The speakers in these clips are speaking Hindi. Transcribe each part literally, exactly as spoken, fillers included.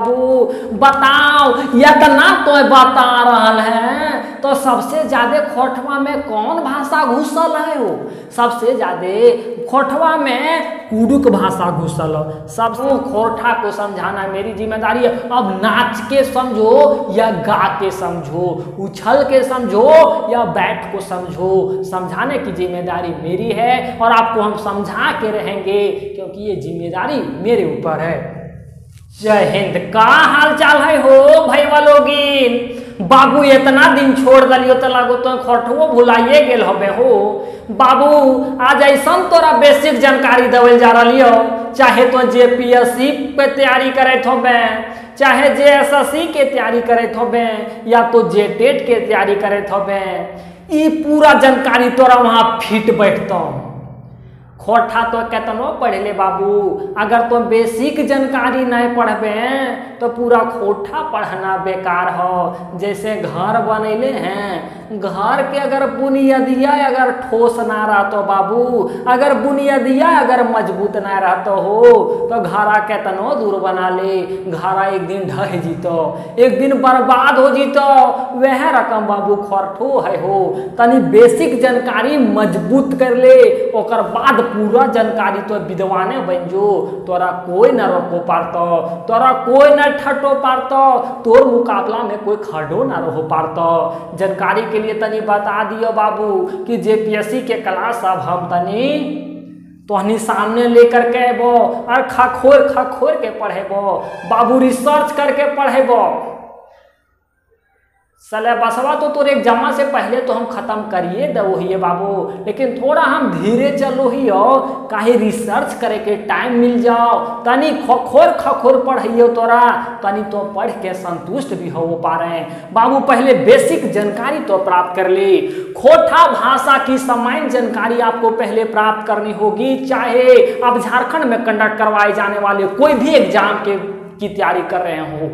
बाबू, बताओ इतना तो बता रहा है तो सबसे ज्यादा खोटवा में कौन भाषा घुसल है हो? सबसे ज्यादा खोटवा में कुडुक भाषा घुसल हो। सब खोरठा को समझाना मेरी जिम्मेदारी है। अब नाच के समझो या गा के समझो, उछल के समझो या बैठ को समझो, समझाने की जिम्मेदारी मेरी है और आपको हम समझा के रहेंगे क्योंकि ये जिम्मेदारी मेरे ऊपर है। जय हिंद। का हाल चाल है हो भैया लोगिन? बाबू इतना दिन छोड़ दलियो तो लागो तो खोटवो भुलाइए गेल हबे हो। बाबू आज ऐसा तोरा बेसिक जानकारी देवल जा रही हो, चाहे तो जेपीएससी पे तैयारी करे होबे, चाहे जेएसएससी के तैयारी करे होबे या तो जेटेट के तैयारी करे होबे, ई पूरा जानकारी तोरा वहां फिट बैठता। खोटा तो केतनो पढ़ ले बाबू, अगर तुम बेसिक जानकारी नहीं पढ़बे तो पूरा खोटा पढ़ना बेकार हो। जैसे घर बनैले हैं, घर के अगर बुनियादिया अगर ठोस ना रहतो बाबू, अगर बुनियादिया अगर मजबूत ना रहतो हो तो घरा केतनो दूर बना ले, घरा एक दिन ढह जीतो, एक दिन बर्बाद हो जीतो। वह रकम बाबू खोरठो है हो। तनी बेसिक जानकारी मजबूत कर ले, ओकर बाद पूरा जानकारी तो विद्वाने बन जो। तोरा कोई न रोको पारतो, तोरा कोई न ठटो पारतो, तोर मुकाबला में कोई खड़ो न रहो पारतो। जानकारी के लिए तनी बता दियो बाबू कि जेपीएससी के क्लास अब हम तनी तोहनी सामने लेकर के बो और खखोर खखोर के पढ़ेबो बाबू, रिसर्च करके पढ़ेबो। सिलेबसवा तो तोरे एग्जाम से पहले तो हम खत्म करिए दो ही बाबू, लेकिन थोड़ा हम धीरे चलो ही हो, काहे रिसर्च करे के टाइम मिल जाओ। तनी खखोर खखोर पढ़ियो तोरा, तनी तो पढ़ के संतुष्ट भी हो पा रहे हैं बाबू। पहले बेसिक जानकारी तो प्राप्त कर ली। खोटा भाषा की सामान्य जानकारी आपको पहले प्राप्त करनी होगी, चाहे आप झारखंड में कंडक्ट करवाए जाने वाले कोई भी एग्जाम के की तैयारी कर रहे हो,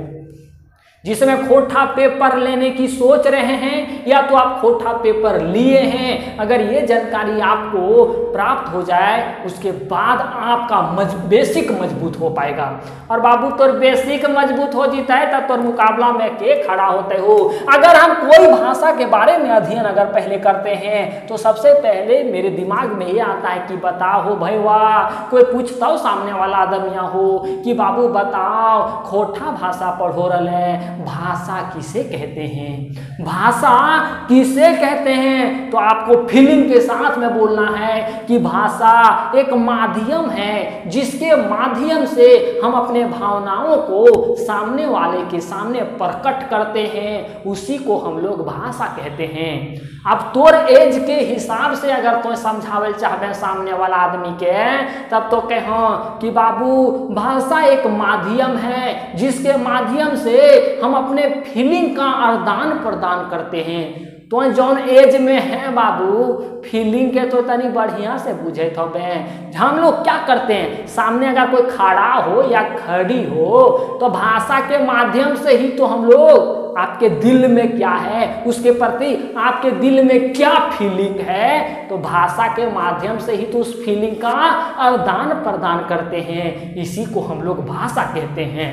जिसमें खोटा पेपर लेने की सोच रहे हैं या तो आप खोटा पेपर लिए हैं, अगर ये जानकारी आपको प्राप्त हो जाए उसके बाद आपका मज, बेसिक मजबूत हो पाएगा। और बाबू तोर बेसिक मजबूत हो जीता है तब तोर मुकाबला में के खड़ा होते हो। अगर हम कोई भाषा के बारे में अध्ययन अगर पहले करते हैं तो सबसे पहले मेरे दिमाग में ये आता है कि बताओ हो भाई वाह, कोई पूछता हो सामने वाला आदमिया हो कि बाबू बताओ खोटा भाषा पढ़ो रहे, भाषा किसे कहते हैं? भाषा किसे कहते हैं? तो आपको फीलिंग के साथ में बोलना है कि भाषा एक माध्यम है जिसके माध्यम से हम अपने भावनाओं को सामने वाले के सामने प्रकट करते हैं, उसी को हम लोग भाषा कहते हैं। अब तोर एज के हिसाब से अगर तो समझावल चाहबे सामने वाला आदमी के, तब तो कहो कि बाबू भाषा एक माध्यम है जिसके माध्यम से हम अपने फीलिंग का आदान प्रदान करते हैं। तो जौन एज में है बाबू, फीलिंग के तो तनी बढ़िया से बुझे थे। हम लोग क्या करते हैं, सामने अगर कोई खड़ा हो या खड़ी हो तो भाषा के माध्यम से ही तो हम लोग आपके दिल में क्या है, उसके प्रति आपके दिल में क्या फीलिंग है, तो भाषा के माध्यम से ही तो उस फीलिंग का आदान प्रदान करते हैं। इसी को हम लोग भाषा कहते हैं।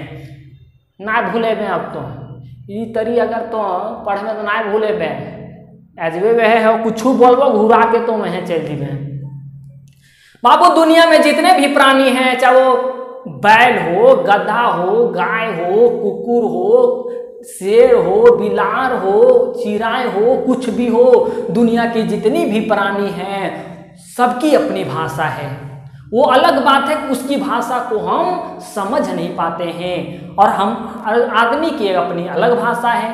ना भूले में अब तो ई तरी अगर तो पढ़ में तो ना भूले में एजबे वह है कुछ बोलबो घुरा के तो वह चल जीवे बाबू। दुनिया में जितने भी प्राणी हैं, चाहे वो बैल हो, गधा हो, गाय हो, कुकुर हो, शेर हो, बिलार हो, चिराय हो, कुछ भी हो, दुनिया की जितनी भी प्राणी हैं सबकी अपनी भाषा है। वो अलग बात है कि उसकी भाषा को हम समझ नहीं पाते हैं और हम आदमी की अपनी अलग भाषा है।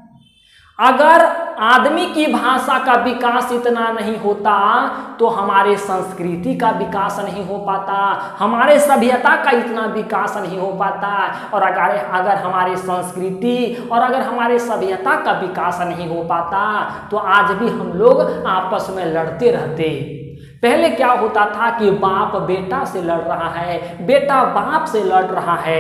अगर आदमी की भाषा का विकास इतना नहीं होता तो हमारे संस्कृति का विकास नहीं हो पाता, हमारे सभ्यता का इतना विकास नहीं हो पाता। और अगर अगर हमारे संस्कृति और अगर हमारे सभ्यता का विकास नहीं हो पाता तो आज भी हम लोग आपस में लड़ते रहते। पहले क्या होता था कि बाप बेटा से लड़ रहा है, बेटा बाप से लड़ रहा है,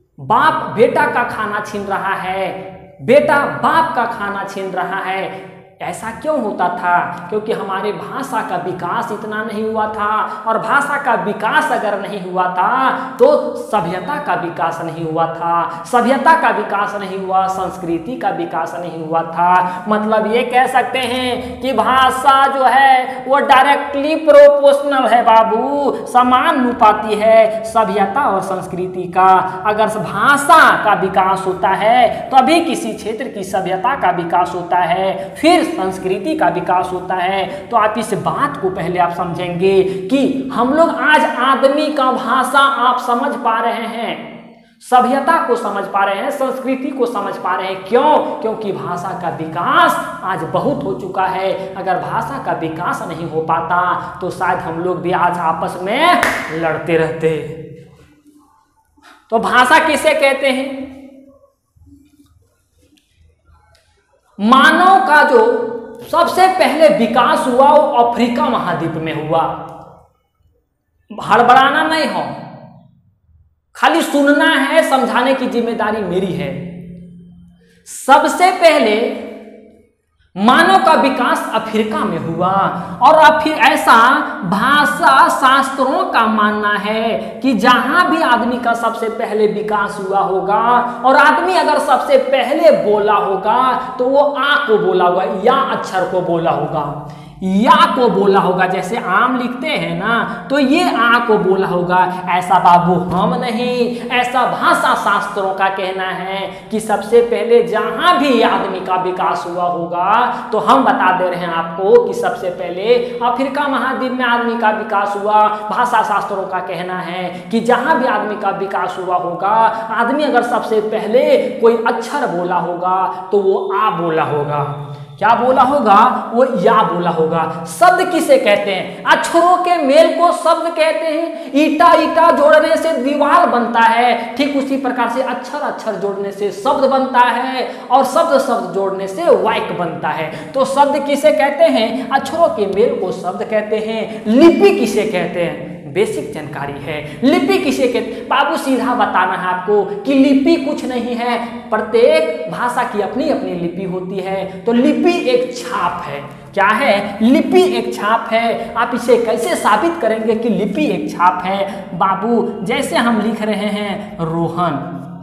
बाप बेटा का खाना छीन रहा है, बेटा बाप का खाना छीन रहा है, ऐसा क्यों होता था? क्योंकि हमारे भाषा का विकास इतना नहीं हुआ था, और भाषा का विकास अगर नहीं हुआ था तो सभ्यता का विकास नहीं हुआ था, सभ्यता का विकास नहीं हुआ, संस्कृति का विकास नहीं हुआ था। मतलब ये कह सकते हैं कि भाषा जो है वो डायरेक्टली प्रोपोर्शनल है बाबू, समानुपाती है सभ्यता और संस्कृति का। अगर भाषा का विकास होता है तभी किसी क्षेत्र की सभ्यता का विकास होता है, फिर संस्कृति का विकास होता है। तो आप इस बात को पहले आप समझेंगे कि हम लोग आज आदमी का भाषा आप समझ पा रहे हैं, सभ्यता को समझ पा रहे हैं, संस्कृति को समझ पा रहे हैं। क्यों? क्योंकि भाषा का विकास आज बहुत हो चुका है। अगर भाषा का विकास नहीं हो पाता तो शायद हम लोग भी आज आपस में लड़ते रहते। तो भाषा किसे कहते हैं? मानव का जो सबसे पहले विकास हुआ वो अफ्रीका महाद्वीप में हुआ। हड़बड़ाना नहीं हो, खाली सुनना है, समझाने की जिम्मेदारी मेरी है। सबसे पहले मानव का विकास अफ्रीका में हुआ, और फिर ऐसा भाषा शास्त्रों का मानना है कि जहां भी आदमी का सबसे पहले विकास हुआ होगा, और आदमी अगर सबसे पहले बोला होगा तो वो आ को बोला होगा, या अक्षर को बोला होगा, या को बोला होगा। जैसे आम लिखते हैं ना, तो ये आ को बोला होगा। ऐसा बाबू हम नहीं, ऐसा भाषा शास्त्रों का कहना है कि सबसे पहले जहां भी आदमी का विकास हुआ होगा, तो हम बता दे रहे हैं आपको कि सबसे पहले अफ्रीका महाद्वीप में आदमी का विकास हुआ। भाषा शास्त्रों का कहना है कि जहां भी आदमी का विकास हुआ होगा, आदमी अगर सबसे पहले कोई अक्षर बोला होगा तो वो आ बोला होगा। क्या बोला होगा? वो या बोला होगा। शब्द किसे कहते हैं? अक्षरों के मेल को शब्द कहते हैं। ईटा ईटा जोड़ने से दीवार बनता है, ठीक उसी प्रकार से अक्षर अक्षर जोड़ने से शब्द बनता है, और शब्द शब्द जोड़ने से वाक्य बनता है। तो शब्द किसे कहते हैं? अक्षरों के मेल को शब्द कहते हैं। लिपि किसे कहते हैं? बेसिक जानकारी है। लिपि किसे कहते? बाबू सीधा बताना है आपको कि लिपि कुछ नहीं है, प्रत्येक भाषा की अपनी अपनी लिपि होती है। तो लिपि एक छाप है। क्या है? लिपि एक छाप है। आप इसे कैसे साबित करेंगे कि लिपि एक छाप है? बाबू जैसे हम लिख रहे हैं रोहन,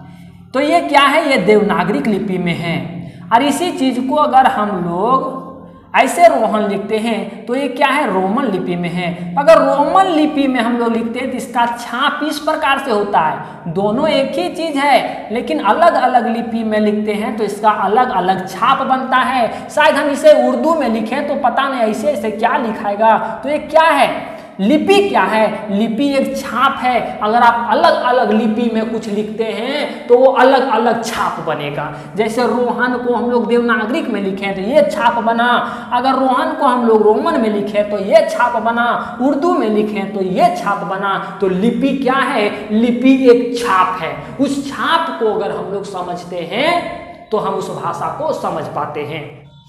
तो ये क्या है? ये देवनागरिक लिपि में है। और इसी चीज को अगर हम लोग ऐसे रोहन लिखते हैं तो ये क्या है? रोमन लिपि में है। अगर रोमन लिपि में हम लोग लिखते हैं तो इसका छाप इस प्रकार से होता है। दोनों एक ही चीज है, लेकिन अलग अलग लिपि में लिखते हैं तो इसका अलग अलग छाप बनता है। शायद हम इसे उर्दू में लिखें तो पता नहीं ऐसे ऐसे क्या लिखाएगा। तो ये क्या है? लिपि क्या है? लिपि एक छाप है। अगर आप अलग अलग लिपि में कुछ लिखते हैं तो वो अलग अलग छाप बनेगा। जैसे रोहन को हम लोग देवनागरिक में लिखें तो ये छाप बना, अगर रोहन को हम लोग रोमन में लिखें तो ये छाप बना, उर्दू में लिखें तो ये छाप बना। तो लिपि क्या है? लिपि एक छाप है। उस छाप को अगर हम लोग समझते हैं तो हम उस भाषा को समझ पाते हैं।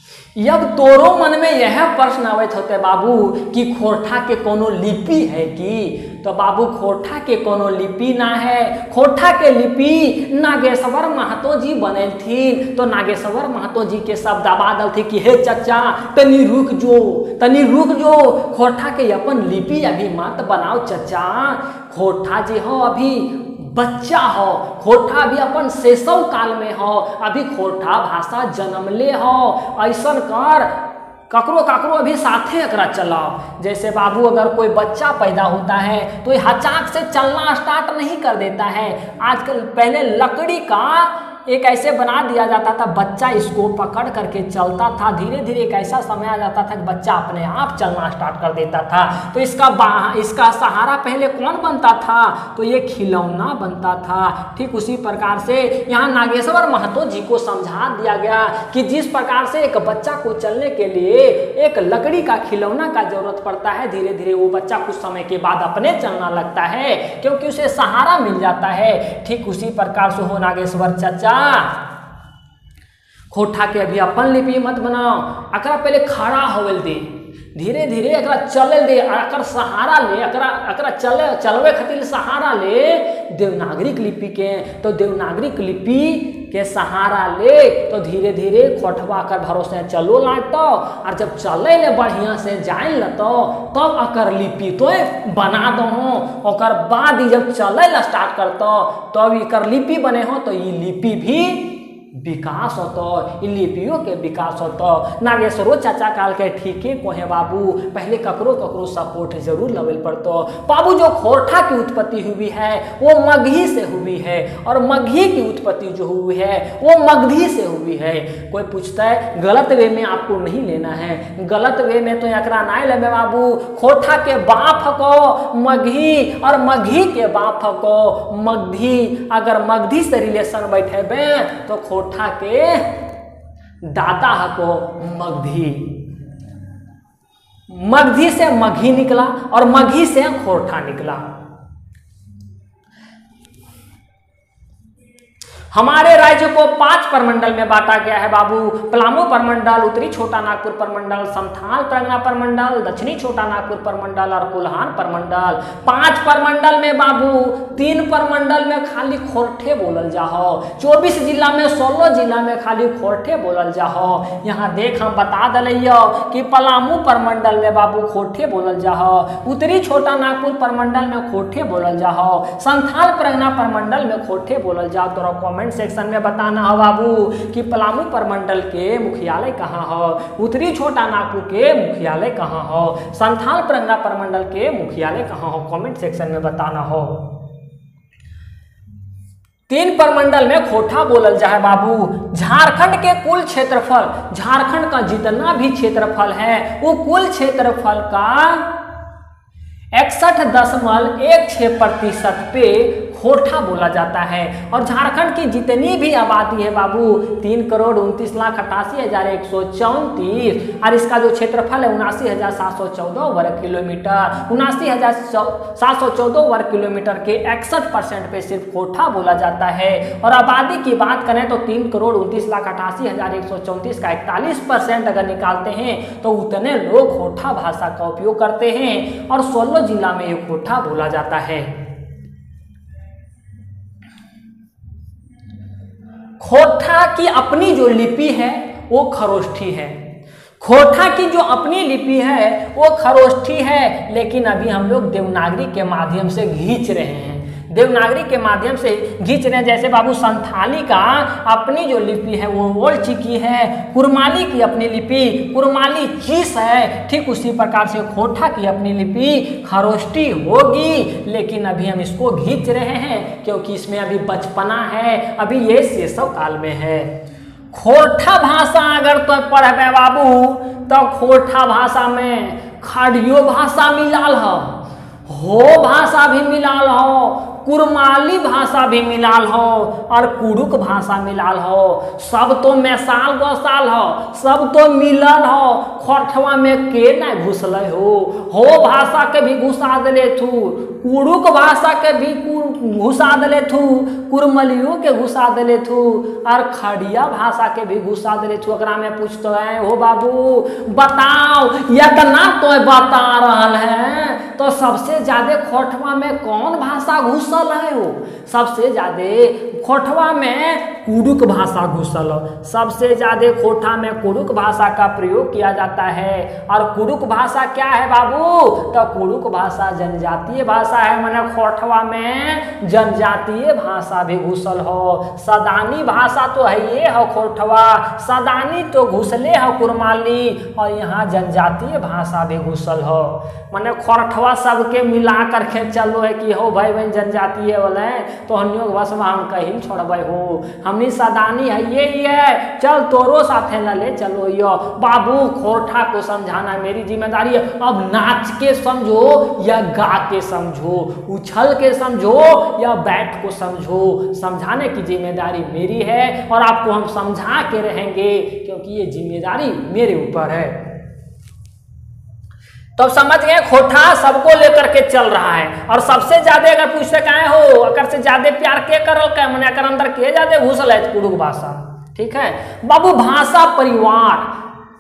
अब तोरो मन में यह प्रश्न आवत होते बाबू कि खोरठा के कोनो लिपि है कि? तो बाबू खोरठा के कोनो लिपि ना है। खोरठा के लिपि नागेश्वर महतो जी बनेलथिन। तो नागेश्वर महतो जी के शब्द आबादल थे कि हे चचा तनी रुक जो, तनी रुक जो, खोरठा के अपन लिपि अभी मत बनाओ चचा। खोरठा जी हो अभी बच्चा हो, खोरठा अभी अपन शैशव काल में हो, अभी खोरठा भाषा जन्मले हो। ऐसन कर ककरो ककरो अभी साथे एकरा चलाओ। जैसे बाबू अगर कोई बच्चा पैदा होता है तो ये हचाक से चलना स्टार्ट नहीं कर देता है। आजकल पहले लकड़ी का एक ऐसे बना दिया जाता था, बच्चा इसको पकड़ करके चलता था। धीरे धीरे एक ऐसा समय आ जाता था कि बच्चा अपने आप चलना स्टार्ट कर देता था। तो इसका इसका सहारा पहले कौन बनता था? तो ये खिलौना बनता था। ठीक उसी प्रकार से यहाँ नागेश्वर महतो जी को समझा दिया गया कि जिस प्रकार से एक बच्चा को चलने के लिए एक लकड़ी का खिलौना का जरूरत पड़ता है, धीरे धीरे वो बच्चा कुछ समय के बाद अपने चलना लगता है क्योंकि उसे सहारा मिल जाता है। ठीक उसी प्रकार से हो नागेश्वर चचा, खोरठा के अभी अपन लिपि मत बनाओ, अकरा पहले खड़ा होवल दे। धीरे धीरे एकरा चले दे, अकर सहारा ले, एकरा एकरा चले चलवे खातिर सहारा ले देवनागरिक लिपि के। तो देवनागरिक लिपि के सहारा ले तो धीरे धीरे खोटवा कर भरोसे चलो लाटो, और जब चले ले बढ़िया से जाए लतो तब अकर लिपि तो बना दो, और बाद ही जब चले ला स्टार्ट करतो तब इकर लिपि बने हो, तो ये लिपि भी विकास होतो, इन लिपियों के विकास होतो। नागेश्वरो चाचा काल के ठीके को है बाबू, पहले ककरो ककरो सपोर्ट जरूर लेवल पड़तो। बाबू जो खोरठा की उत्पत्ति हुई है वो मगही से हुई है, और मगही की उत्पत्ति जो हुई है वो मगधी से हुई है। कोई पूछता है गलत वे में आपको नहीं लेना है, गलत वे में तो एकरा ना लेबे बाबू। खोरठा के बाप को मगही और मगही के बाप को मगधी, अगर मगधी से रिलेशन बैठेबे तो खोरठा के दादा को मगधी, मगधी से मगही निकला और मगही से खोरठा निकला। हमारे राज्य को पांच परमंडल में बांटा गया है बाबू। पलामू परमंडल, उत्तरी छोटा नागपुर परमंडल, संथाल परगना परमंडल, दक्षिणी छोटा नागपुर परमंडल और कुल्हान परमंडल। पांच परमंडल में बाबू तीन परमंडल में खाली खोरठे बोलल जाहो, चौबीस जिला में सोलह जिला में खाली खोरठे बोलल जाहो। यहाँ देख हम बता दिलियो कि पलामू परमंडल में बाबू खोरठे बोलल जाहो, उत्तरी छोटा नागपुर परमंडल में खोरठे बोलल जाहो, संथाल परगना परमंडल में खोरठे बोलल जाओ। तो कमेंट सेक्शन में बताना हो बाबू कि पलामू परमंडल के मुख्यालय कहाँ हो, उत्तरी छोटा नागपुर के मुख्यालय कहाँ हो, संथाल परगना परमंडल के मुख्यालय कहाँ हो, कमेंट सेक्शन में बताना हो। तीन परमंडल में खोरठा बोलल जाए बाबू। झारखंड के कुल क्षेत्रफल, झारखंड का जितना भी क्षेत्रफल है वो कुल क्षेत्रफल का इकसठ दशमलव एक छः प्रतिशत पे खोरठा बोला जाता है। और झारखंड की जितनी भी आबादी है बाबू तीन करोड़ उनतीस लाख अट्ठासी हजार एक सौ चौंतीस, और इसका जो क्षेत्रफल है उनासी हजार सात सौ चौदह वर्ग किलोमीटर, उनासी हजार सात सौ चौदह वर्ग किलोमीटर के इकसठ परसेंट पे सिर्फ खोरठा बोला जाता है। और आबादी की बात करें तो तीन करोड़ उनतीस लाख अट्ठासी हजार एक सौ चौंतीस का इकतालीस परसेंट अगर निकालते हैं तो उतने लोग खोरठा भाषा का उपयोग करते हैं, और सोलह जिला में ये खोरठा बोला जाता है। खोरठा की अपनी जो लिपि है वो खरोष्ठी है, खोरठा की जो अपनी लिपि है वो खरोष्ठी है, लेकिन अभी हम लोग देवनागरी के माध्यम से खींच रहे हैं, देवनागरी के माध्यम से खींच रहे हैं। जैसे बाबू संथाली का अपनी जो लिपि है वो ओल्ची की है, कुरमाली की अपनी लिपि कुरमाली चीस है, ठीक उसी प्रकार से खोरठा की अपनी लिपि खरोष्टी होगी। लेकिन अभी हम इसको खींच रहे हैं क्योंकि इसमें अभी बचपना है, अभी ये शैशव काल में है। खोरठा भाषा अगर तो पढ़बे बाबू तो खोरठा भाषा में खड़ियो भाषा मिलाल हो, हो भाषा भी मिलाल हो, कुरमाली भाषा भी मिलाल हो, और कुड़ुक भाषा मिलाल हो, सब तो मैसाल गौसाल हो, सब तो मिलल हो। खोरठवा में के न घुसल हो, हो भाषा के भी घुसा दिले थू, कुड़ुक भाषा के भी घुसा दिले थू, कुरमलियों के घुसा दिले थू, और खड़िया भाषा के भी घुसा दिले थू। अकरा में पूछते हैं हो बाबू बताओ इतना तो बता रहा है तो सबसे ज्यादा खोरठवा में कौन भाषा घुसल है हो? सबसे ज्यादा खोरठवा में कुड़ुक भाषा घुसल हो, सबसे ज्यादा खोरठा में कुड़ुक भाषा का प्रयोग किया जाता है। और कुड़ुक भाषा क्या है बाबू? तो कुड़ुक भाषा जनजातीय भाषा है, माने खोरठवा में जनजातीय भाषा भी घुसल हो। सदानी भाषा तो है ये हो खोरठवा, सदानी तो घुसले हो कुरमाली, और यहाँ जनजातीय भाषा भी घुसल हो। माने खोरठवा सबके मिला करके चलो है कि हो भाई बहन जनजातीय वाले तो हम बस हम कहीं छोड़बे हो, हमनी सदानी है ये ही है, चल तोरो साथे न ले चलो यो। बाबू खोरठा को समझाना मेरी जिम्मेदारी है। अब नाच के समझो या गा के समझो, उछल के समझो या बैठ को समझो, समझाने की जिम्मेदारी मेरी है और आपको हम समझा के रहेंगे क्योंकि ये जिम्मेदारी मेरे ऊपर है। तो समझ गए खोरठा सबको लेकर के चल रहा है। और सबसे ज्यादा अगर पूछते कहे हो अगर से ज्यादा प्यार के करल के मने अकर अंदर के ज्यादा घुसल है कुड़ुक भाषा, ठीक है बाबू। भाषा परिवार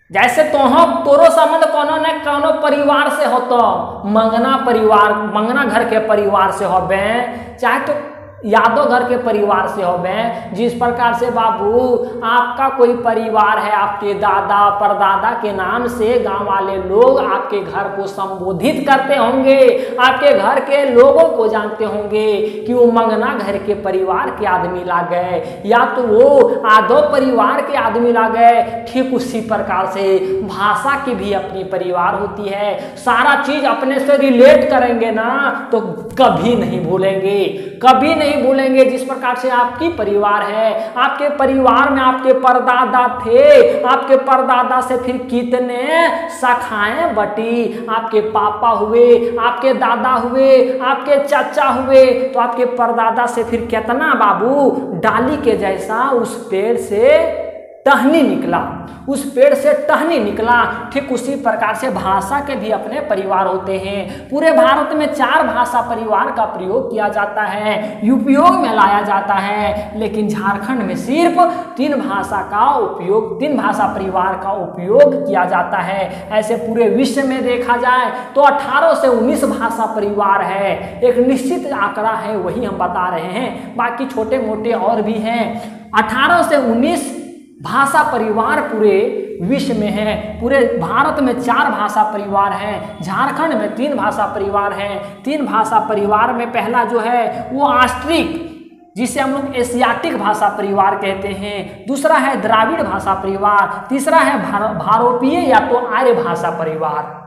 जैसे तोहो तोरो संबंध कोनो न कोनो परिवार से हो, तो मंगना परिवार, मंगना घर के परिवार से हो बे, चाहे तो यादव घर के परिवार से हो बे। जिस प्रकार से बाबू आपका कोई परिवार है, आपके दादा परदादा के नाम से गांव वाले लोग आपके घर को संबोधित करते होंगे, आपके घर के लोगों को जानते होंगे कि वो मंगना घर के परिवार के आदमी ला गए, या तो वो यादव परिवार के आदमी ला गए। ठीक उसी प्रकार से भाषा की भी अपनी परिवार होती है। सारा चीज अपने से रिलेट करेंगे ना तो कभी नहीं भूलेंगे, कभी नहीं भूलेंगे। जिस प्रकार से आपकी परिवार है, आपके परिवार में आपके परदादा थे, आपके परदादा से फिर कितने शाखाएं बटी, आपके पापा हुए, आपके दादा हुए, आपके चाचा हुए, तो आपके परदादा से फिर कितना बाबू डाली के जैसा उस पेड़ से टहनी निकला, उस पेड़ से टहनी निकला। ठीक उसी प्रकार से भाषा के भी अपने परिवार होते हैं। पूरे भारत में चार भाषा परिवार का प्रयोग किया जाता है, उपयोग में लाया जाता है, लेकिन झारखंड में सिर्फ तीन भाषा का उपयोग, तीन भाषा परिवार का उपयोग किया जाता है। ऐसे पूरे विश्व में देखा जाए तो अठारह से उन्नीस भाषा परिवार है, एक निश्चित आंकड़ा है, वही हम बता रहे हैं। बाकी छोटे मोटे और भी हैं। अठारह से उन्नीस भाषा परिवार पूरे विश्व में है। पूरे भारत में चार भाषा परिवार हैं, झारखंड में तीन भाषा परिवार हैं। तीन भाषा परिवार में पहला जो है वो ऑस्ट्रिक, जिसे हम लोग एशियाटिक भाषा परिवार कहते हैं। दूसरा है द्राविड़ भाषा परिवार। तीसरा है भार, भारोपीय या तो आर्य भाषा परिवार।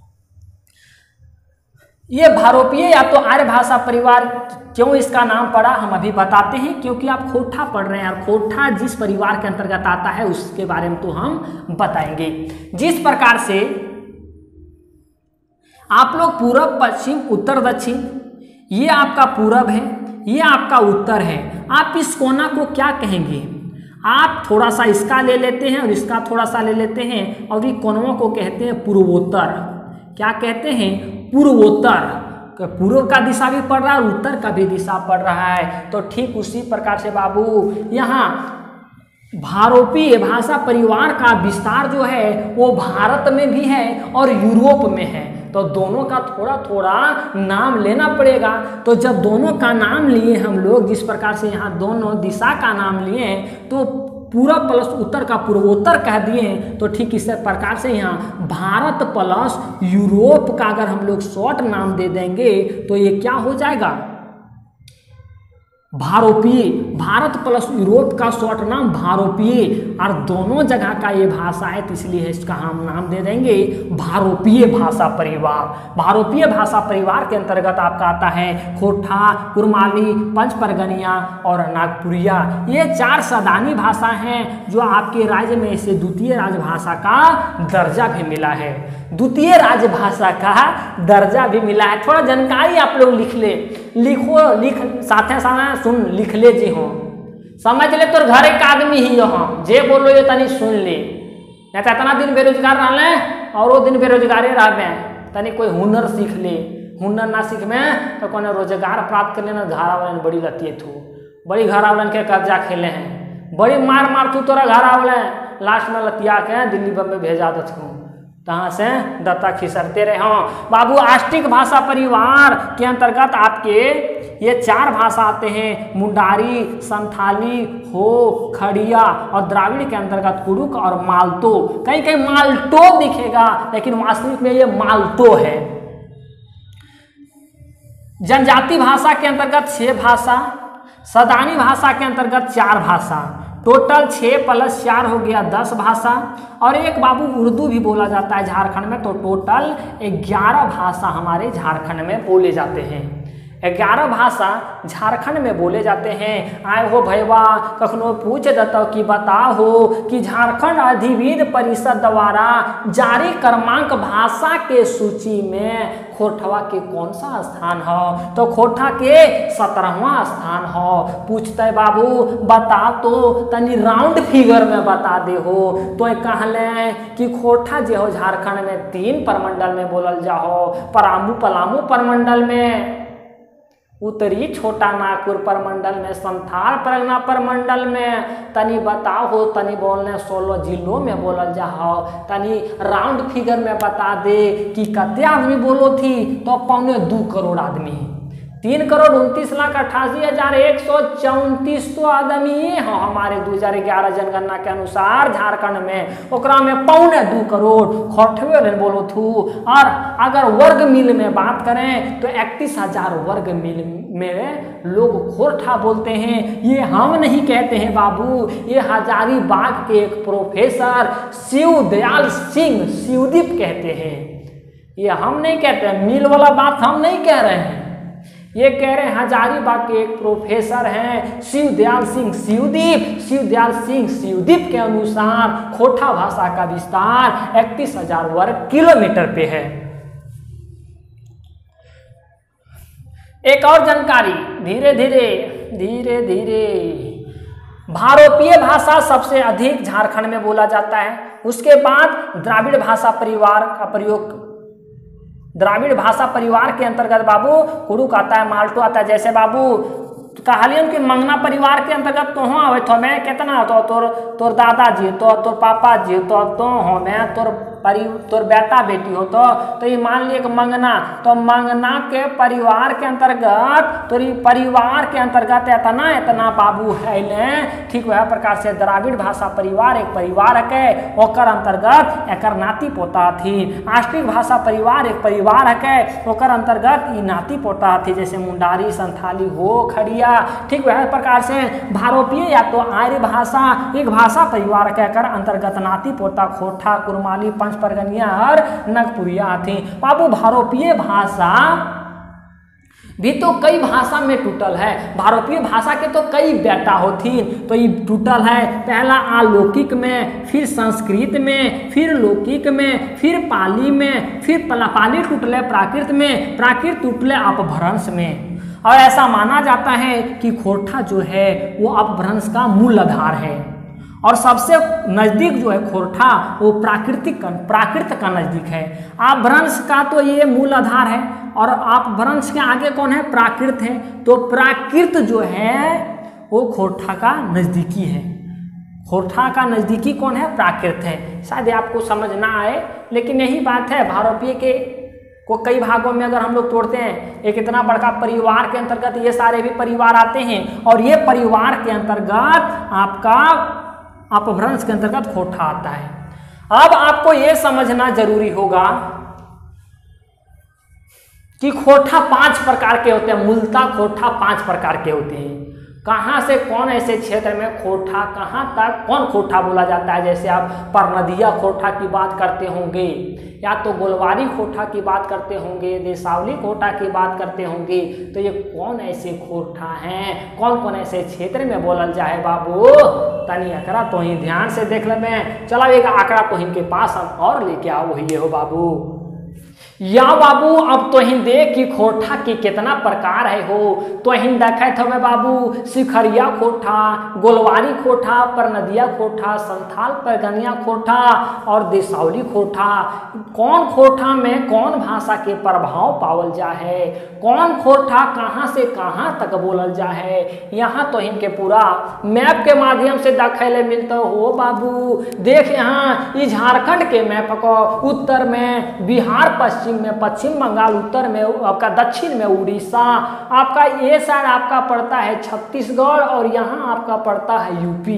ये भारोपीय या तो आर्य भाषा परिवार क्यों इसका नाम पड़ा हम अभी बताते हैं, क्योंकि आप खोठा पढ़ रहे हैं और खोठा जिस परिवार के अंतर्गत आता है उसके बारे में तो हम बताएंगे। जिस प्रकार से आप लोग पूरब पश्चिम उत्तर दक्षिण, ये आपका पूरब है, ये आपका उत्तर है। आप इस कोना को क्या कहेंगे? आप थोड़ा सा इसका ले लेते हैं और इसका थोड़ा सा ले लेते हैं और ये कोनों को कहते हैं पूर्वोत्तर। क्या कहते हैं? पूर्वोत्तर। पूर्व का दिशा भी पड़ रहा है और उत्तर का भी दिशा पड़ रहा है। तो ठीक उसी प्रकार से बाबू यहाँ भारोपीय भाषा परिवार का विस्तार जो है वो भारत में भी है और यूरोप में है। तो दोनों का थोड़ा थोड़ा नाम लेना पड़ेगा। तो जब दोनों का नाम लिए हम लोग, जिस प्रकार से यहाँ दोनों दिशा का नाम लिए, तो पूरब प्लस उत्तर का पूर्वोत्तर कह दिए, तो ठीक इस प्रकार से यहाँ भारत प्लस यूरोप का अगर हम लोग शॉर्ट नाम दे देंगे तो ये क्या हो जाएगा? भारोपीय। भारत प्लस यूरोप का शॉर्ट नाम भारोपीय, और दोनों जगह का ये भाषा है तो इसलिए इसका हम नाम दे देंगे भारोपीय भाषा परिवार। भारोपीय भाषा परिवार के अंतर्गत आपका आता है खोठा, कुरमाली, पंचपरगनिया और नागपुरिया। ये चार सदानी भाषा हैं जो आपके राज्य में इसे द्वितीय राजभाषा का दर्जा भी मिला है। द्वितीय राजभाषा का दर्जा भी मिला है। थोड़ा जानकारी आप लोग लिख ले, लिखो, लिख साथे साथ सुन लिख ले जी हो, समझ ले। तो घर एक आदमी ही हो जे बोलो ये तनी सुन ले, नहीं तो इतना दिन बेरोजगार रह और वो दिन बेरोजगारे रहे, तनी कोई हुनर सीख ले। हुनर ना सीख में तो कोई रोजगार प्राप्त कर लेना। घरा वालन बड़ी लतिये थू, बड़ी घरा वालन के कर्जा खेले हैं, बड़ी मार मार तू तोरा घरा वाले, लास्ट में लतिया के दिल्ली बम्बई भेजा दो थू, तहाँ से दत्ता खिसरते रहे। हाँ बाबू, ऑस्ट्रिक भाषा परिवार के अंतर्गत आपके ये चार भाषा आते हैं, मुंडारी, संथाली, हो, खड़िया, और द्राविड़ के अंतर्गत कुड़ुक और मालतो। कहीं कहीं माल्टो दिखेगा लेकिन वास्तविक में ये मालतो है। जनजाति भाषा के अंतर्गत छह भाषा, सदानी भाषा के अंतर्गत चार भाषा, टोटल छः प्लस चार हो गया दस भाषा। और एक बाबू उर्दू भी बोला जाता है झारखंड में, तो टोटल ग्यारह भाषा हमारे झारखंड में बोले जाते हैं। ग्यारह भाषा झारखंड में बोले जाते हैं। आए हो भैया कखनो पूछ देता कि बताओ कि झारखंड अधिविध परिषद द्वारा जारी क्रमांक भाषा के सूची में खोठवा के कौन सा स्थान है? तो खोठा के सत्रहवां स्थान है। पूछते बाबू बता तो तनी राउंड फिगर में बता दे हो। तो कहले कि खोठा जो हो झारखंड में तीन प्रमंडल में बोलल जाओ, परामू पलामू प्रमंडल में, उत्तरी छोटा नागपुर प्रमंडल में, संथाल परगना प्रमंडल में, तनी बताओ हो, तनी बोलने सोलह जिलों में बोलल जाओ, तनी राउंड फिगर में बता दे कि कितने आदमी बोलो थी, तो पौने दो करोड़ आदमी, तीन करोड़ उनतीस लाख अट्ठासी हजार एक सौ चौंतीस तो आदमी हो हमारे दो हजार ग्यारह जनगणना के अनुसार झारखंड में, ओकरा में पौने दो करोड़ खोटवे बोलो थू। और अगर वर्ग मील में बात करें तो इकतीस हजार वर्ग मील में लोग खोरठा बोलते हैं। ये हम नहीं कहते हैं बाबू, ये हजारीबाग के एक प्रोफेसर शिवदयाल सिंह शिवदीप कहते हैं, ये हम नहीं कहते हैं, मील वाला बात हम नहीं कह रहे हैं, ये कह रहे हैं हजारीबाग के एक प्रोफेसर हैं शिवदयाल सिंह शिवदीप। शिवदयाल सिंह शिवदीप के अनुसार खोटा भाषा का विस्तार इकतीस हजार वर्ग किलोमीटर पे है। एक और जानकारी, धीरे धीरे धीरे धीरे भारोपीय भाषा सबसे अधिक झारखंड में बोला जाता है, उसके बाद द्राविड़ भाषा परिवार का प्रयोग, द्राविड़ भाषा परिवार के अंतर्गत बाबू कुरुक आता है, माल्टो आता है। जैसे बाबू कहलियन कि मंगना परिवार के अंतर्गत तो हो आवे तो मैं कितना तो तोर तोर दादाजी तो तोर पापा जी तो तो हो मैं तोर परि तोर बेटा बेटी हो तो तो ये मान लिए कि मंगना, तो मंगना के परिवार के अंतर्गत तोरी परिवार के अंतर्गत इतना इतना बाबू है ले, ठीक वह प्रकार से द्राविड़ भाषा परिवार एक परिवार है, ओकर अंतर्गत एकर नाती पोता थी। आष्टिक भाषा परिवार एक परिवार है, ओकर अंतर्गत ई नाती पोता थी, जैसे मुंडारी संथाली हो खड़िया, ठीक वह प्रकार से भारोपीय या तो आर्य भाषा एक भाषा परिवार के एकर अंतर्गत नाती पोता खोटा कुरमाली पंच परगनिया और नगपुरिया थी। बाबू भारोपीय भाषा भी तो कई भाषा में टूटल है, भारोपीय भाषा के तो कई बेटा होती, तो ये टूटल है पहला अलौकिक में, फिर संस्कृत में, फिर लौकिक में, फिर पाली में, फिर पाली टूटले प्राकृत में, प्राकृत टूटले अपभ्रंश में। और ऐसा माना जाता है कि खोरठा जो है वो अपभ्रंश का मूल आधार है, और सबसे नज़दीक जो है खोरठा वो प्राकृतिक प्राकृत का नज़दीक है। अपभ्रंश का तो ये मूल आधार है, और अपभ्रंश के आगे कौन है? प्राकृत है, तो प्राकृत जो है वो खोरठा का नज़दीकी है। खोरठा का नज़दीकी कौन है? प्राकृत है। शायद आपको समझ ना आए, लेकिन यही बात है। भारोपीय के को कई भागों में अगर हम लोग तोड़ते हैं, एक इतना बड़का परिवार के अंतर्गत ये सारे भी परिवार आते हैं, और ये परिवार के अंतर्गत आपका अपभ्रंश के अंतर्गत खोरठा आता है। अब आपको यह समझना जरूरी होगा कि खोरठा पांच प्रकार के होते हैं, मूलतः खोरठा पांच प्रकार के होते हैं। कहाँ से कौन ऐसे क्षेत्र में खोरठा, कहाँ तक कौन खोरठा बोला जाता है? जैसे आप परनदिया खोरठा की बात करते होंगे, या तो गोलवारी खोरठा की बात करते होंगे, देसावली खोरठा की बात करते होंगे, तो ये कौन ऐसे खोरठा हैं, कौन कौन ऐसे क्षेत्र में बोलल जाए बाबू? तनी आंकड़ा तो ही ध्यान से देख लेंगे। चलो एक आंकड़ा तो इनके पास हम और लेके आओ, वही ये हो बाबू। या बाबू अब तो हिन देख कि खोरठा के कितना प्रकार है हो, तो हिन देखे थे बाबू शिखरिया खोरठा, गोलवारी खोरठा, परनदिया खोरठा, संथाल परगनिया खोरठा और देसावली खोरठा। कौन खोरठा में कौन भाषा के प्रभाव पावल जा है, कौन खोरठा कहाँ से कहाँ तक बोलल जा है, यहाँ तो इनके पूरा मैप के माध्यम से देखे ले मिलता हो बाबू। देख यहाँ ये झारखंड के मैप को, उत्तर में बिहार, पश्चिम में पश्चिम बंगाल, उत्तर में आपका दक्षिण में उड़ीसा, आपका ये साइड आपका पड़ता है छत्तीसगढ़, और यहाँ आपका पड़ता है यूपी।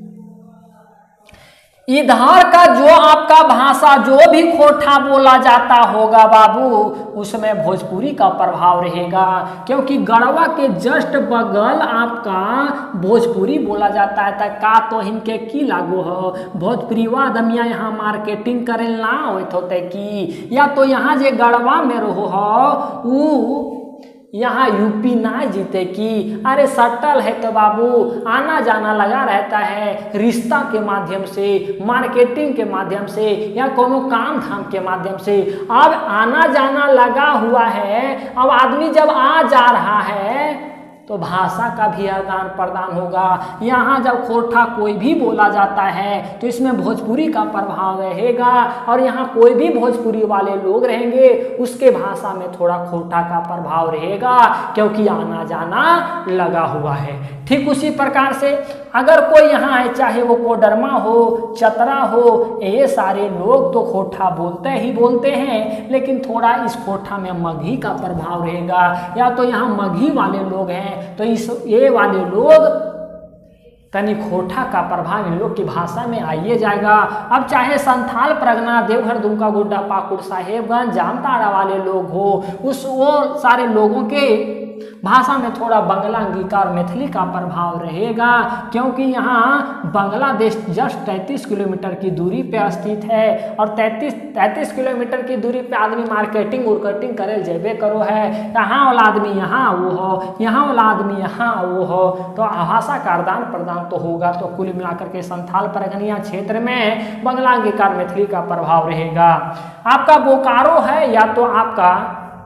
इधर का जो आपका भाषा जो भी खोरठा बोला जाता होगा बाबू, उसमें भोजपुरी का प्रभाव रहेगा, क्योंकि गढ़वा के जस्ट बगल आपका भोजपुरी बोला जाता है। तक का तो इनके की लागू हो भोजपुरी आदमिया यहाँ मार्केटिंग करे ना होते कि, या तो यहाँ जे गढ़वा में रहो हो वो यहाँ यूपी ना जीते कि। अरे सटल है तो बाबू, आना जाना लगा रहता है, रिश्ता के माध्यम से, मार्केटिंग के माध्यम से, या कोनो काम धाम के माध्यम से। अब आना जाना लगा हुआ है, अब आदमी जब आ जा रहा है तो भाषा का भी आदान प्रदान होगा। यहाँ जब खोरठा कोई भी बोला जाता है तो इसमें भोजपुरी का प्रभाव रहेगा, और यहाँ कोई भी भोजपुरी वाले लोग रहेंगे उसके भाषा में थोड़ा खोरठा का प्रभाव रहेगा, क्योंकि आना जाना लगा हुआ है। ठीक उसी प्रकार से अगर कोई यहाँ है, चाहे वो कोडरमा हो, चतरा हो, ये सारे लोग तो खोरठा बोलते ही बोलते हैं, लेकिन थोड़ा इस खोरठा में मगही का प्रभाव रहेगा। या तो यहाँ मगही वाले लोग हैं तो इस ये वाले लोग तनी खोरठा का प्रभाव इन लोग की भाषा में आइए जाएगा। अब चाहे संथाल, परगना, देवघर, दुमका, गुड्डा, पाकुड़, साहेबगंज, जामताड़ा वाले लोग हो, उस वो सारे लोगों के भाषा में थोड़ा बंगला, अंगिका और मैथिली का प्रभाव रहेगा, क्योंकि यहाँ बांग्लादेश जस्ट तैंतीस किलोमीटर की दूरी पे स्थित है, और तैंतीस तैंतीस किलोमीटर की दूरी पे आदमी मार्केटिंग उर्केटिंग करे जेबे करो है। यहाँ वाला आदमी यहाँ वो हो, यहाँ वाला आदमी यहाँ वो हो, तो भाषा का आदान प्रदान तो होगा। तो कुल मिलाकर के संथाल परगनिया क्षेत्र में बंगला, अंगिका और मैथिली का प्रभाव रहेगा। आपका बोकारो है या तो आपका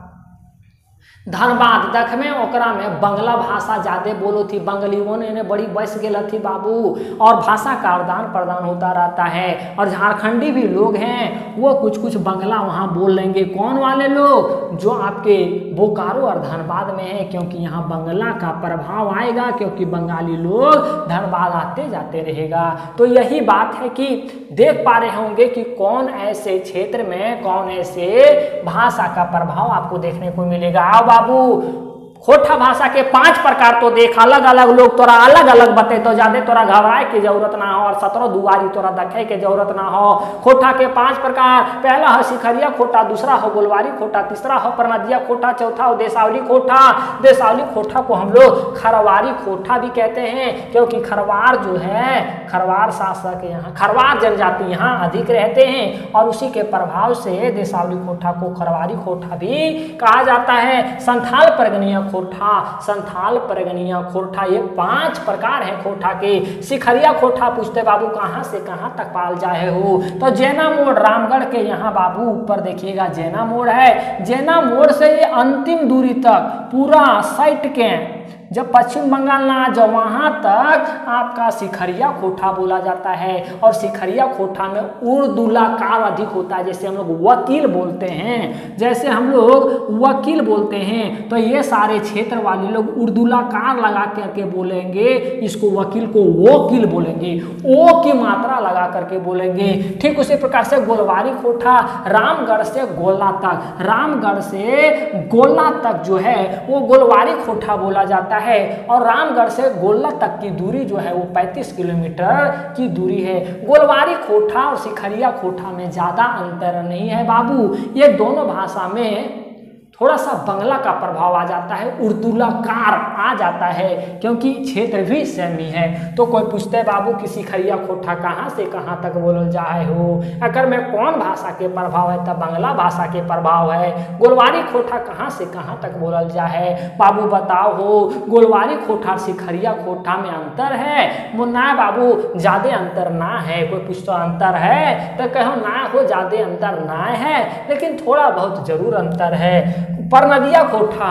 धनबाद दख में, ओकरा में बंगला भाषा ज़्यादा बोलो थी, बंगलियों ने बड़ी बस गेल थी बाबू, और भाषा का आदान प्रदान होता रहता है। और झारखंडी भी लोग हैं वो कुछ कुछ बंगला वहाँ बोल लेंगे। कौन वाले लोग? जो आपके बोकारो और धनबाद में है, क्योंकि यहाँ बंगला का प्रभाव आएगा, क्योंकि बंगाली लोग धनबाद आते जाते रहेगा। तो यही बात है कि देख पा रहे होंगे कि कौन ऐसे क्षेत्र में कौन ऐसे भाषा का प्रभाव आपको देखने को मिलेगा। आओ बाबू, खोरठा भाषा के पांच प्रकार तो देख, अलग अलग लोग तोरा अलग अलग बते, तो ज्यादा तोरा घबराए की जरूरत ना हो, और सत्रह दुआरी तोरा देखे के जरूरत ना हो। खोरठा के पांच प्रकार, पहला है शिखरिया खोरठा, दूसरा हो गोलवारी खोरठा, तीसरा हो परनदिया खोरठा, चौथा हो देसावली खोरठा। देसावली खोरठा को हम लोग खरवारी खोरठा भी कहते हैं, क्योंकि खरवार जो है, खरवार शासक यहाँ, खरवार जनजाति यहाँ अधिक रहते हैं, और उसी के प्रभाव से देसावली खोरठा को खरवारी खोरठा भी कहा जाता है। संथाल परगनिया खोरठा, संथाल परगनिया खोरठा, ये पांच प्रकार है खोरठा के। शिखरिया खोरठा पूछते बाबू कहाँ से कहाँ तक पाल जाए हो, तो जैना मोड़ रामगढ़ के यहाँ बाबू ऊपर देखिएगा जैना मोड़ है। जैना मोड़ से ये अंतिम दूरी तक पूरा साइट के, जब पश्चिम बंगाल ना आ जाओ वहाँ तक आपका शिखरिया खोरठा बोला जाता है। और शिखरिया खोरठा में उर्दूलाकार अधिक होता है, जैसे हम लोग वकील बोलते हैं, जैसे हम लोग वकील बोलते हैं, तो ये सारे क्षेत्र वाले लोग उर्दूलाकार लगा करके बोलेंगे, इसको वकील को वकील बोलेंगे, ओ की मात्रा लगा करके बोलेंगे। ठीक उसी प्रकार से गोलवारी खोरठा, रामगढ़ से गोला तक, रामगढ़ से गोला तक जो है वो गोलवारी खोरठा बोला जाता है। और रामगढ़ से गोला तक की दूरी जो है वो पैंतीस किलोमीटर की दूरी है। गोलवारी खोरठा और शिखरिया खोरठा में ज्यादा अंतर नहीं है बाबू, ये दोनों भाषा में थोड़ा सा बंगला का प्रभाव आ जाता है, उर्दूलाकार आ जाता है, क्योंकि क्षेत्र भी सेम ही है। तो कोई पूछते बाबू कि शिखरिया खोरठा कहाँ से कहाँ तक बोलल जाए हो, अगर में कौन भाषा के प्रभाव है, तब बांग्ला भाषा के प्रभाव है। गोलवारी खोरठा कहाँ से कहाँ तक बोलल जाए बाबू बताओ हो। गोलवारी खोरठा शिखरिया खोरठा में अंतर है? ना बाबू, ज्यादा अंतर ना है। कोई पूछता अंतर है तो कहो ना हो, ज्यादा अंतर ना है, लेकिन थोड़ा बहुत जरूर अंतर है। परनदिया खोरठा,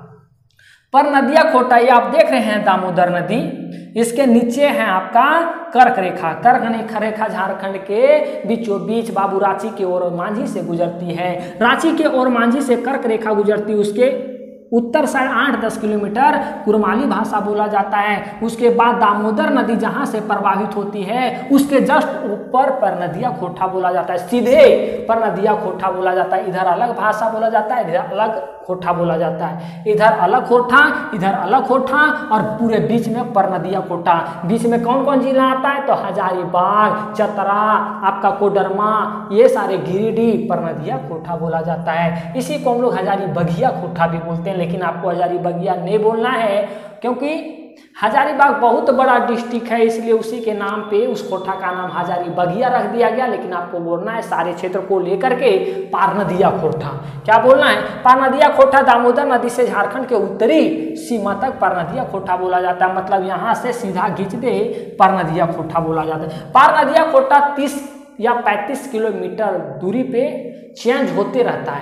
परनदिया खोरठा ये आप देख रहे हैं दामोदर नदी, इसके नीचे है आपका कर्क रेखा। कर्क रेखा झारखंड के बीचों बीच बाबू रांची के ओर मांझी से गुजरती है। रांची के ओर मांझी से कर्क रेखा गुजरती, उसके उत्तर साइड आठ दस किलोमीटर कुरमाली भाषा बोला जाता है। उसके बाद दामोदर नदी जहाँ से प्रभावित होती है उसके जस्ट ऊपर परनदिया खोरठा बोला जाता है, सीधे परनदिया खोरठा बोला जाता है। इधर अलग भाषा बोला जाता है, इधर अलग खोरठा बोला जाता है। इधर अलग खोरठा, इधर अलग खोरठा, और पूरे बीच में परनदिया खोरठा। बीच में कौन कौन जिला आता है? तो हजारीबाग, चतरा, आपका कोडरमा, ये सारे गिरिडीह परनदिया खोरठा बोला जाता है। इसी को हम लोग हजारी बगिया खोरठा भी बोलते हैं, लेकिन आपको हजारी बगिया नहीं बोलना है, क्योंकि हजारीबाग बहुत बड़ा डिस्ट्रिक्ट है, इसलिए उसी के नाम पे उस खोरठा का नाम हजारी बगिया रख दिया गया। लेकिन आपको बोलना है सारे क्षेत्र को लेकर के पारनदिया खोरठा। क्या बोलना है? पारनदिया खोरठा। दामोदर नदी से झारखंड के उत्तरी सीमा तक पारनदिया खोरठा बोला जाता है, मतलब यहाँ से सीधा खींच दे पारनदिया खोरठा बोला जाता है। पारनदिया खोरठा तीस या पैंतीस किलोमीटर दूरी पे चेंज होते रहता है।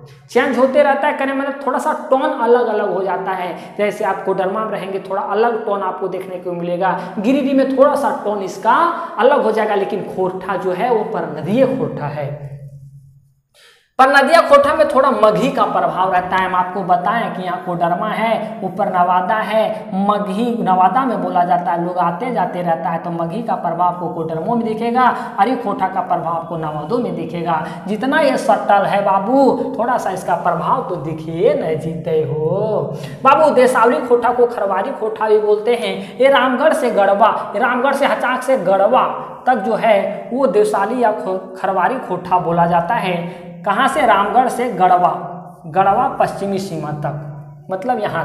चेंज होते रहता है, कहने मतलब थोड़ा सा टोन अलग अलग हो जाता है। जैसे आप कोडरमा में रहेंगे थोड़ा अलग टोन आपको देखने को मिलेगा, गिरिडीह में थोड़ा सा टोन इसका अलग हो जाएगा, लेकिन खोरठा जो है वो परनदीय खोरठा है। परनदिया खोरठा में थोड़ा मगही का प्रभाव रहता है। हम आपको बताएं कि यहाँ कोडरमा है, ऊपर नवादा है, मगही नवादा में बोला जाता है, लोग आते जाते रहता है, तो मगही का प्रभाव को कोडरमो में दिखेगा, अरी खोरठा का प्रभाव को नवादों में दिखेगा। जितना ये सटल है बाबू, थोड़ा सा इसका प्रभाव तो दिखिए न जीते हो बाबू। देसावली खोरठा को खरवारी खोरठा भी बोलते हैं। ये रामगढ़ से गढ़वा, रामगढ़ से हचाक से गढ़वा तक जो है वो देसाली या खरवारी खोरठा बोला जाता है। कहाँ से? रामगढ़ से गढ़वा, गढ़वा पश्चिमी सीमा तक, मतलब यहाँ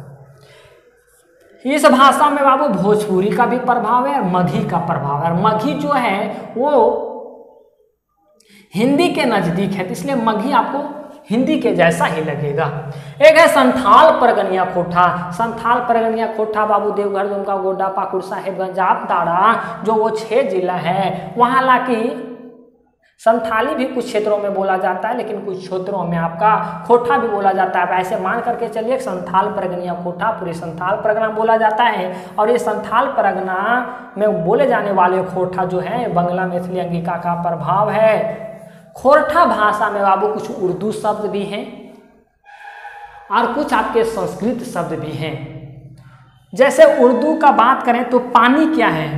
तक। इस भाषा में बाबू भोजपुरी का भी प्रभाव है और मगही का प्रभाव है। और मगही जो है वो हिंदी के नजदीक है, तो इसलिए मगही आपको हिंदी के जैसा ही लगेगा। एक है संथाल परगनिया खोरठा। संथाल परगनिया खोरठा बाबू देवघर, दुमका, गोड्डा, पाकुड़, साहेबगंज, जामताड़ा जो वो छह जिला है, वहाँ हालांकि संथाली भी कुछ क्षेत्रों में बोला जाता है, लेकिन कुछ क्षेत्रों में आपका खोरठा भी बोला जाता है। ऐसे मान करके चलिए संथाल परगनिया खोरठा पूरे संथाल परगना बोला जाता है। और ये संथाल परगना में बोले जाने वाले खोरठा जो है बंगला मैथिली अंगिका का प्रभाव है। खोरठा भाषा में बाबू कुछ उर्दू शब्द भी हैं और कुछ आपके संस्कृत शब्द भी हैं। जैसे उर्दू का बात करें तो पानी क्या है?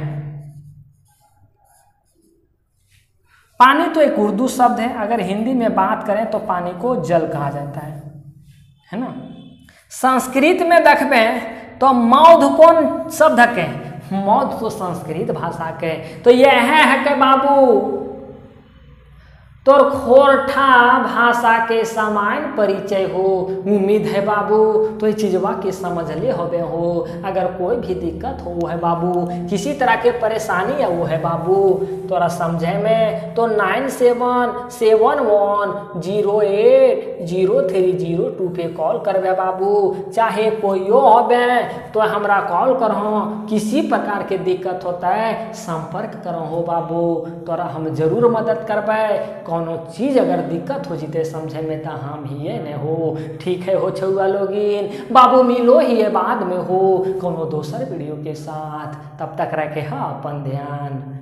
पानी तो एक उर्दू शब्द है। अगर हिंदी में बात करें तो पानी को जल कहा जाता है, है ना। संस्कृत में देखें तो मौध कौन शब्द के? मौध तो संस्कृत भाषा के। तो यह है के बाबू तोर खोरठा भाषा के समान परिचय हो। उम्मीद है बाबू तो ये चीजवा के समझ ले होबे हो। अगर कोई भी दिक्कत हो है बाबू, किसी तरह के परेशानी है वो है बाबू, तोरा समझे में तो nine seven seven one zero eight zero three zero two पे कॉल करबे बाबू। चाहे कोई होबे तो हमरा कॉल करहो। किसी प्रकार के दिक्कत होता है संपर्क करो हो बाबू, तोरा हम जरूर मदद करबे। कोनो चीज अगर दिक्कत हो जीते समझे में तो हम ही न हो। ठीक है हो छुआ लोगिन बाबू, मिलो ही बाद में हो कोनो दोसर वीडियो के साथ। तब तक रखे हा अपन ध्यान।